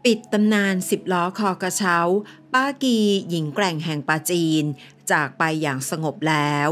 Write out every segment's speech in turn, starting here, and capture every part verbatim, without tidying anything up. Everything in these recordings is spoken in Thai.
ปิดตำนานสิบล้อคอกระเช้าป้ากีหญิงแกร่งแห่งปาจีนจากไปอย่างสงบแล้ว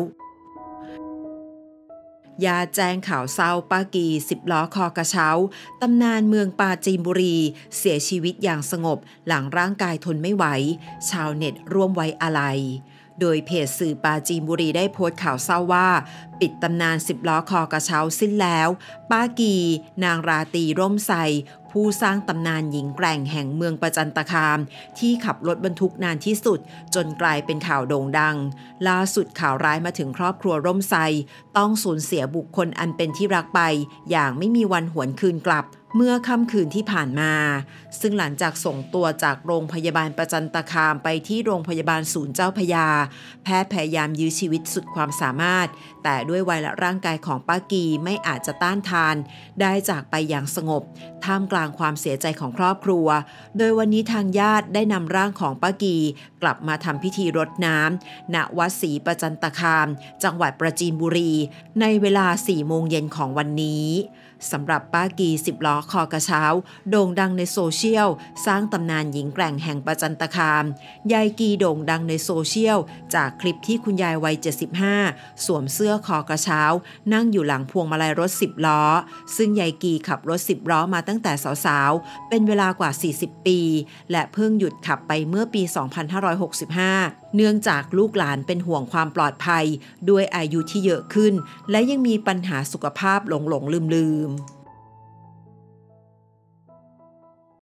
ญาติแจ้งข่าวเศร้าป้ากีสิบล้อคอกระเช้าตำนานเมืองปาจีนบุรีเสียชีวิตอย่างสงบหลังร่างกายทนไม่ไหวชาวเน็ตร่วมไว้อาลัยโดยเพจสื่อปาจีนบุรีได้โพสต์ข่าวเศร้าว่าปิดตำนานสิบล้อคอกระเช้าสิ้นแล้วป้ากีนางราตรีร่มไทรผู้สร้างตำนานหญิงแกร่งแห่งเมืองประจันตคามที่ขับรถบรรทุกนานที่สุดจนกลายเป็นข่าวโด่งดังล่าสุดข่าวร้ายมาถึงครอบครัวร่มไทรต้องสูญเสียบุคคลอันเป็นที่รักไปอย่างไม่มีวันหวนคืนกลับเมื่อค่ำคืนที่ผ่านมาซึ่งหลังจากส่งตัวจากโรงพยาบาลประจันตคามไปที่โรงพยาบาลศูนย์เจ้าพระยาแพทย์พยายามยื้อชีวิตสุดความสามารถแต่ด้วยวัยและร่างกายของป้ากีไม่อาจจะต้านทานได้จากไปอย่างสงบท่ามกลางความเสียใจของครอบครัวโดยวันนี้ทางญาติได้นำร่างของป้ากีกลับมาทำพิธีรดน้ำณวัดศรีประจันตคามจังหวัดปราจีนบุรีในเวลาสี่โมงเย็นของวันนี้สำหรับป้ากีสิบล้อคอกระเช้าโด่งดังในโซเชียลสร้างตำนานหญิงแกร่งแห่งประจันตคามยายกีโด่งดังในโซเชียลจากคลิปที่คุณยายวัยเจ็ดสิบห้าสวมเสื้อคอกระเช้านั่งอยู่หลังพวงมาลัยรถสิบล้อซึ่งยายกีขับรถสิบล้อมาตั้งแต่สาวๆเป็นเวลากว่าสี่สิบปีและเพิ่งหยุดขับไปเมื่อปีสองพันห้าร้อยหกสิบห้าเนื่องจากลูกหลานเป็นห่วงความปลอดภัยด้วยอายุที่เยอะขึ้นและยังมีปัญหาสุขภาพหลงๆลืมๆ